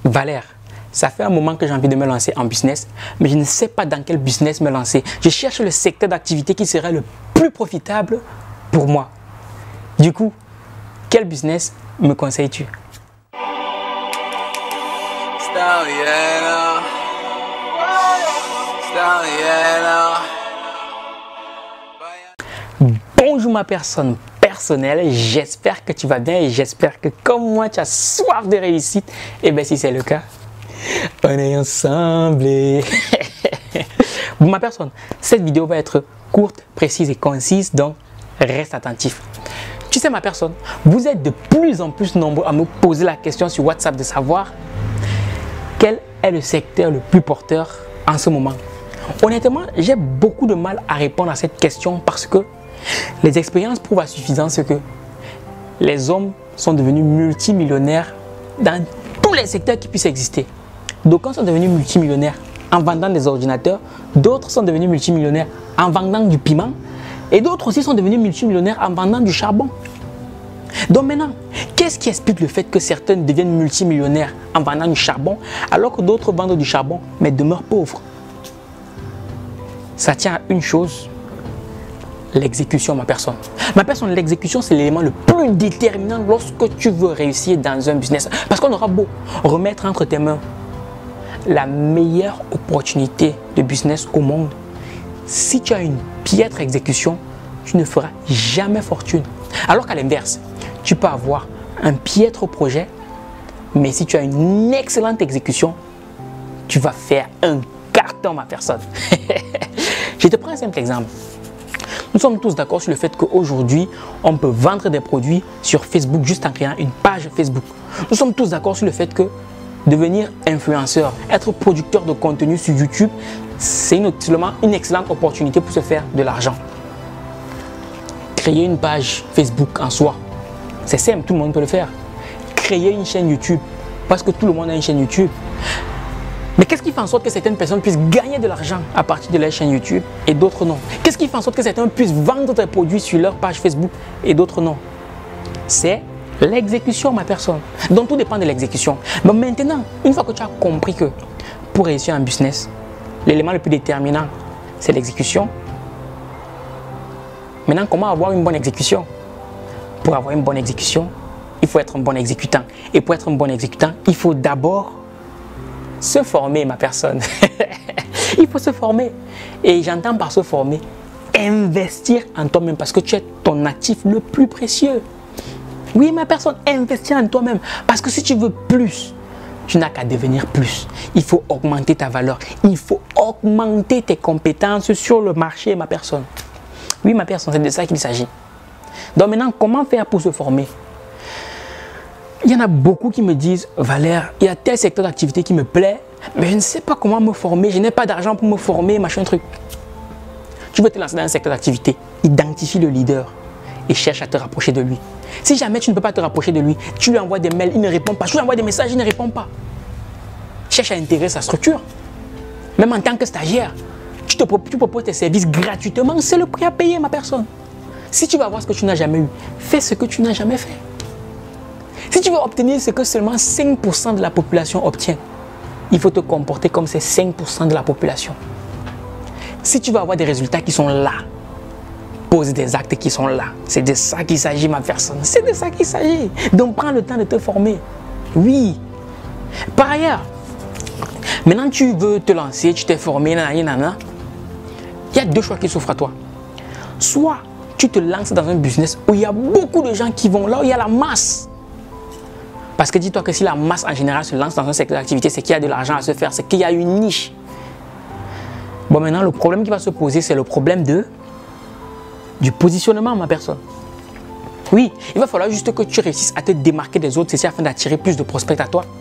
Valère, ça fait un moment que j'ai envie de me lancer en business, mais je ne sais pas dans quel business me lancer. Je cherche le secteur d'activité qui serait le plus profitable pour moi. Du coup, quel business me conseilles-tu? Bonjour ma personne personnelle, j'espère que tu vas bien et j'espère que comme moi tu as soif de réussite. Et bien si c'est le cas, on est ensemble. Bon, ma personne, cette vidéo va être courte, précise et concise, donc reste attentif. Tu sais ma personne, vous êtes de plus en plus nombreux à me poser la question sur WhatsApp de savoir quel est le secteur le plus porteur en ce moment. Honnêtement, j'ai beaucoup de mal à répondre à cette question parce que les expériences prouvent à suffisance que les hommes sont devenus multimillionnaires dans tous les secteurs qui puissent exister. D'aucuns sont devenus multimillionnaires en vendant des ordinateurs, d'autres sont devenus multimillionnaires en vendant du piment et d'autres aussi sont devenus multimillionnaires en vendant du charbon. Donc maintenant, qu'est-ce qui explique le fait que certains deviennent multimillionnaires en vendant du charbon alors que d'autres vendent du charbon mais demeurent pauvres? Ça tient à une chose, l'exécution, ma personne. Ma personne, l'exécution, c'est l'élément le plus déterminant lorsque tu veux réussir dans un business. Parce qu'on aura beau remettre entre tes mains la meilleure opportunité de business au monde. Si tu as une piètre exécution, tu ne feras jamais fortune. Alors qu'à l'inverse, tu peux avoir un piètre projet, mais si tu as une excellente exécution, tu vas faire un carton, ma personne. Je te prends un simple exemple. Nous sommes tous d'accord sur le fait qu'aujourd'hui, on peut vendre des produits sur Facebook juste en créant une page Facebook. Nous sommes tous d'accord sur le fait que devenir influenceur, être producteur de contenu sur YouTube, c'est seulement une excellente opportunité pour se faire de l'argent. Créer une page Facebook en soi, c'est simple, tout le monde peut le faire. Créer une chaîne YouTube, parce que tout le monde a une chaîne YouTube. Mais qu'est-ce qui fait en sorte que certaines personnes puissent gagner de l'argent à partir de leur chaîne YouTube et d'autres non? Qu'est-ce qui fait en sorte que certains puissent vendre des produits sur leur page Facebook et d'autres non? C'est l'exécution, ma personne. Donc tout dépend de l'exécution. Mais maintenant, une fois que tu as compris que pour réussir un business, l'élément le plus déterminant, c'est l'exécution. Maintenant, comment avoir une bonne exécution? Pour avoir une bonne exécution, il faut être un bon exécutant. Et pour être un bon exécutant, il faut d'abord se former, ma personne. Il faut se former. Et j'entends par se former, investir en toi-même parce que tu es ton actif le plus précieux. Oui, ma personne, investir en toi-même. Parce que si tu veux plus, tu n'as qu'à devenir plus. Il faut augmenter ta valeur. Il faut augmenter tes compétences sur le marché, ma personne. Oui, ma personne, c'est de ça qu'il s'agit. Donc maintenant, comment faire pour se former? Il y en a beaucoup qui me disent, Valère, il y a tel secteur d'activité qui me plaît, mais je ne sais pas comment me former, je n'ai pas d'argent pour me former, machin truc. Tu veux te lancer dans un secteur d'activité, identifie le leader et cherche à te rapprocher de lui. Si jamais tu ne peux pas te rapprocher de lui, tu lui envoies des mails, il ne répond pas. Tu lui envoies des messages, il ne répond pas. Cherche à intégrer sa structure. Même en tant que stagiaire, tu proposes tes services gratuitement, c'est le prix à payer, ma personne. Si tu veux avoir ce que tu n'as jamais eu, fais ce que tu n'as jamais fait. Si tu veux obtenir ce que seulement 5% de la population obtient, il faut te comporter comme ces 5% de la population. Si tu veux avoir des résultats qui sont là, pose des actes qui sont là. C'est de ça qu'il s'agit, ma personne. C'est de ça qu'il s'agit. Donc prends le temps de te former. Oui. Par ailleurs, maintenant tu veux te lancer, tu t'es formé, nanana. Il y a deux choix qui s'offrent à toi. Soit tu te lances dans un business où il y a beaucoup de gens qui vont là, où il y a la masse. Parce que dis-toi que si la masse en général se lance dans un secteur d'activité, c'est qu'il y a de l'argent à se faire, c'est qu'il y a une niche. Bon, maintenant, le problème qui va se poser, c'est le problème du positionnement, ma personne. Oui, il va falloir juste que tu réussisses à te démarquer des autres, c'est afin d'attirer plus de prospects à toi.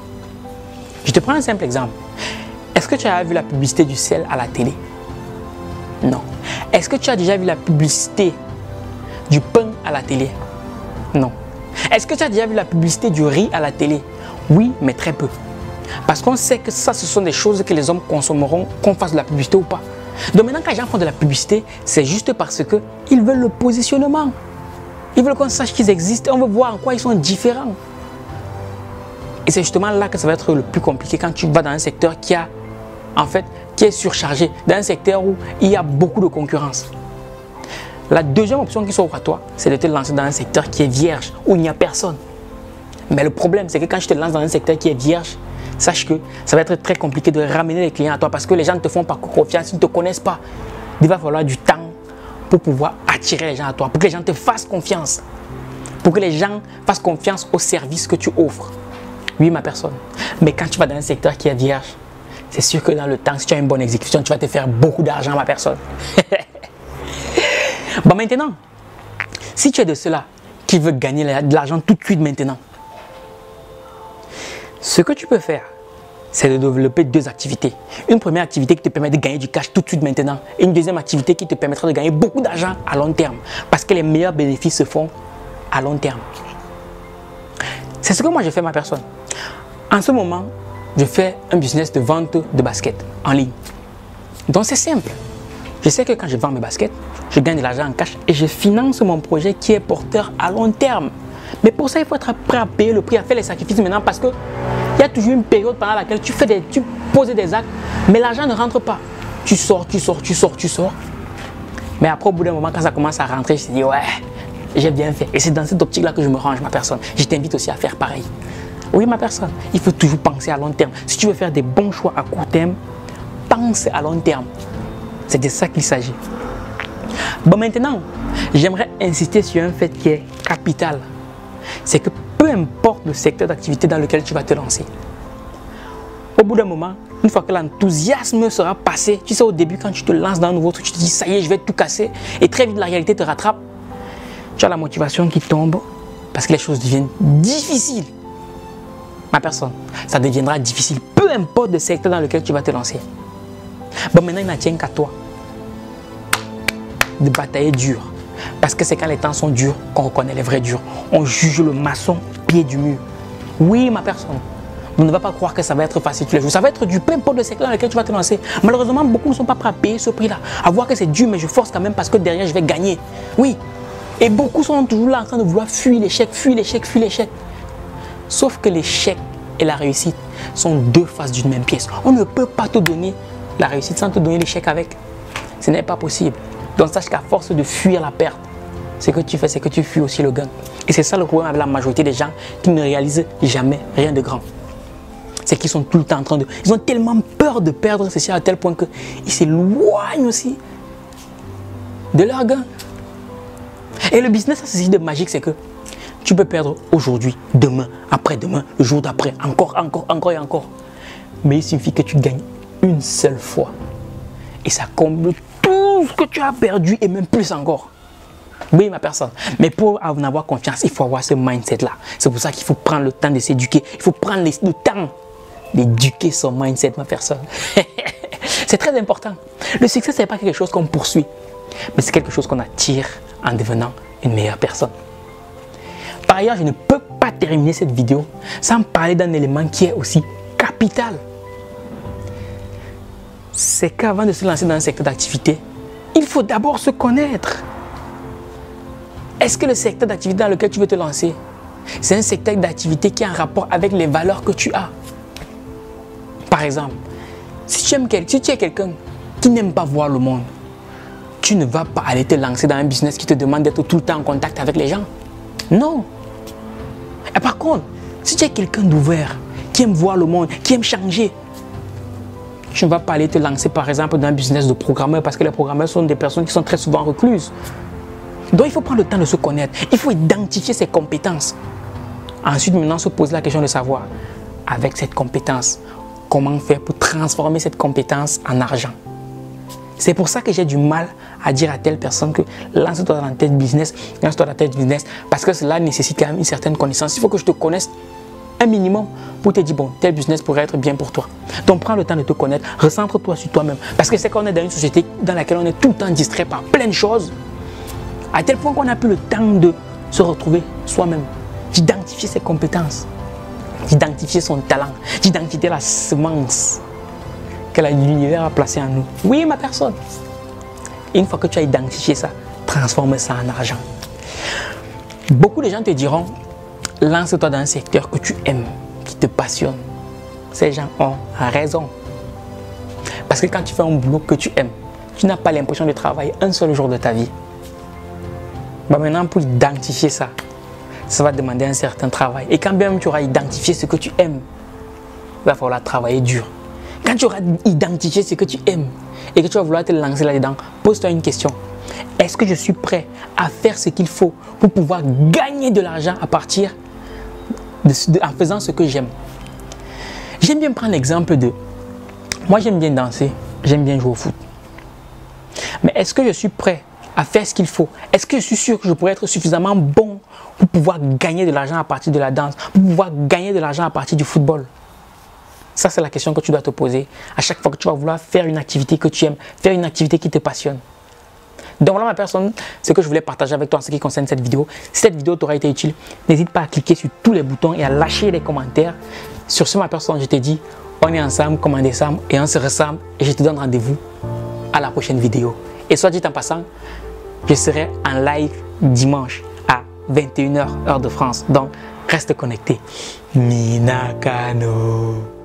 Je te prends un simple exemple. Est-ce que tu as vu la publicité du sel à la télé? Non. Est-ce que tu as déjà vu la publicité du pain à la télé? Non. Est-ce que tu as déjà vu la publicité du riz à la télé? Oui, mais très peu. Parce qu'on sait que ça, ce sont des choses que les hommes consommeront, qu'on fasse de la publicité ou pas. Donc maintenant, quand les gens font de la publicité, c'est juste parce qu'ils veulent le positionnement. Ils veulent qu'on sache qu'ils existent et on veut voir en quoi ils sont différents. Et c'est justement là que ça va être le plus compliqué quand tu vas dans un secteur qui est surchargé, dans un secteur où il y a beaucoup de concurrence. La deuxième option qui s'offre à toi, c'est de te lancer dans un secteur qui est vierge, où il n'y a personne. Mais le problème, c'est que quand tu te lances dans un secteur qui est vierge, sache que ça va être très compliqué de ramener les clients à toi parce que les gens ne te font pas confiance, ils ne te connaissent pas. Il va falloir du temps pour pouvoir attirer les gens à toi, pour que les gens te fassent confiance, pour que les gens fassent confiance au service que tu offres. Oui, ma personne. Mais quand tu vas dans un secteur qui est vierge, c'est sûr que dans le temps, si tu as une bonne exécution, tu vas te faire beaucoup d'argent, ma personne. Bon, maintenant, si tu es de ceux-là qui veulent gagner de l'argent tout de suite maintenant, ce que tu peux faire, c'est de développer deux activités. Une première activité qui te permet de gagner du cash tout de suite maintenant et une deuxième activité qui te permettra de gagner beaucoup d'argent à long terme parce que les meilleurs bénéfices se font à long terme. C'est ce que moi je fais, ma personne. En ce moment, je fais un business de vente de baskets en ligne. Donc c'est simple. Je sais que quand je vends mes baskets, je gagne de l'argent en cash et je finance mon projet qui est porteur à long terme. Mais pour ça, il faut être prêt à payer le prix, à faire les sacrifices maintenant parce que il y a toujours une période pendant laquelle tu poses des actes, mais l'argent ne rentre pas. Tu sors. Mais après, au bout d'un moment, quand ça commence à rentrer, je te dis, ouais, j'ai bien fait. Et c'est dans cette optique-là que je me range, ma personne. Je t'invite aussi à faire pareil. Oui, ma personne, il faut toujours penser à long terme. Si tu veux faire des bons choix à court terme, pense à long terme. C'est de ça qu'il s'agit. Bon, maintenant, j'aimerais insister sur un fait qui est capital. C'est que peu importe le secteur d'activité dans lequel tu vas te lancer, au bout d'un moment, une fois que l'enthousiasme sera passé, tu sais, au début, quand tu te lances dans un nouveau truc, tu te dis, ça y est, je vais tout casser, et très vite, la réalité te rattrape, tu as la motivation qui tombe parce que les choses deviennent difficiles. Ma personne, ça deviendra difficile, peu importe le secteur dans lequel tu vas te lancer. Bon, maintenant, il n'en tient qu'à toi de batailler dur. Parce que c'est quand les temps sont durs qu'on reconnaît les vrais durs. On juge le maçon pied du mur. Oui, ma personne. On ne va pas croire que ça va être facile tous les jours. Ça va être dur, peu importe le secteur dans lequel tu vas te lancer. Malheureusement, beaucoup ne sont pas prêts à payer ce prix-là. À voir que c'est dur, mais je force quand même parce que derrière, je vais gagner. Oui. Et beaucoup sont toujours là en train de vouloir fuir l'échec. Sauf que l'échec et la réussite sont deux faces d'une même pièce. On ne peut pas te donner la réussite sans te donner l'échec avec. Ce n'est pas possible. Donc sache qu'à force de fuir la perte, ce que tu fais, c'est que tu fuis aussi le gain. Et c'est ça le problème avec la majorité des gens qui ne réalisent jamais rien de grand. C'est qu'ils sont tout le temps en train de... Ils ont tellement peur de perdre ceci à tel point qu'ils s'éloignent aussi de leur gain. Et le business, ça c'est de magique, c'est que tu peux perdre aujourd'hui, demain, après-demain, le jour d'après, encore et encore. Mais il suffit que tu gagnes une seule fois. Et ça comble tout ce que tu as perdu et même plus encore. Oui, ma personne. Mais pour en avoir confiance, il faut avoir ce mindset-là. C'est pour ça qu'il faut prendre le temps de s'éduquer. Il faut prendre le temps d'éduquer son mindset, ma personne. C'est très important. Le succès, ce n'est pas quelque chose qu'on poursuit, mais c'est quelque chose qu'on attire en devenant une meilleure personne. Par ailleurs, je ne peux pas terminer cette vidéo sans parler d'un élément qui est aussi capital. C'est qu'avant de se lancer dans un secteur d'activité, il faut d'abord se connaître. Est-ce que le secteur d'activité dans lequel tu veux te lancer, c'est un secteur d'activité qui est en rapport avec les valeurs que tu as? Par exemple, si tu es quelqu'un qui n'aime pas voir le monde, tu ne vas pas aller te lancer dans un business qui te demande d'être tout le temps en contact avec les gens. Non. Et par contre, si tu es quelqu'un d'ouvert, qui aime voir le monde, qui aime changer, tu ne vas pas aller te lancer par exemple dans un business de programmeur parce que les programmeurs sont des personnes qui sont très souvent recluses. Donc il faut prendre le temps de se connaître, il faut identifier ses compétences. Ensuite maintenant se poser la question de savoir, avec cette compétence, comment faire pour transformer cette compétence en argent. C'est pour ça que j'ai du mal à dire à telle personne que lance-toi dans tel business, lance-toi dans tel business, parce que cela nécessite quand même une certaine connaissance. Il faut que je te connaisse un minimum pour te dire, bon, tel business pourrait être bien pour toi. Donc prends le temps de te connaître, recentre-toi sur toi-même. Parce que c'est qu'on est dans une société dans laquelle on est tout le temps distrait par plein de choses, à tel point qu'on n'a plus le temps de se retrouver soi-même, d'identifier ses compétences, d'identifier son talent, d'identifier la semence que l'univers a placée en nous. Oui, ma personne. Et une fois que tu as identifié ça, transforme ça en argent. Beaucoup de gens te diront, lance-toi dans un secteur que tu aimes, qui te passionne. Ces gens ont raison. Parce que quand tu fais un boulot que tu aimes, tu n'as pas l'impression de travailler un seul jour de ta vie. Bah maintenant, pour identifier ça, ça va demander un certain travail. Et quand bien même tu auras identifié ce que tu aimes, il va falloir travailler dur. Quand tu auras identifié ce que tu aimes et que tu vas vouloir te lancer là-dedans, pose-toi une question. Est-ce que je suis prêt à faire ce qu'il faut pour pouvoir gagner de l'argent à partir en faisant ce que j'aime? J'aime bien prendre l'exemple de... Moi, j'aime bien danser, j'aime bien jouer au foot. Mais est-ce que je suis prêt à faire ce qu'il faut? Est-ce que je suis sûr que je pourrais être suffisamment bon pour pouvoir gagner de l'argent à partir de la danse, pour pouvoir gagner de l'argent à partir du football? Ça, c'est la question que tu dois te poser à chaque fois que tu vas vouloir faire une activité que tu aimes, faire une activité qui te passionne. Donc voilà ma personne, ce que je voulais partager avec toi en ce qui concerne cette vidéo. Si cette vidéo t'aura été utile, n'hésite pas à cliquer sur tous les boutons et à lâcher des commentaires. Sur ce ma personne, je te dis, on est ensemble comme en décembre et on se ressemble et je te donne rendez-vous à la prochaine vidéo. Et soit dit en passant, je serai en live dimanche à 21 h heure de France. Donc reste connecté. Minakano.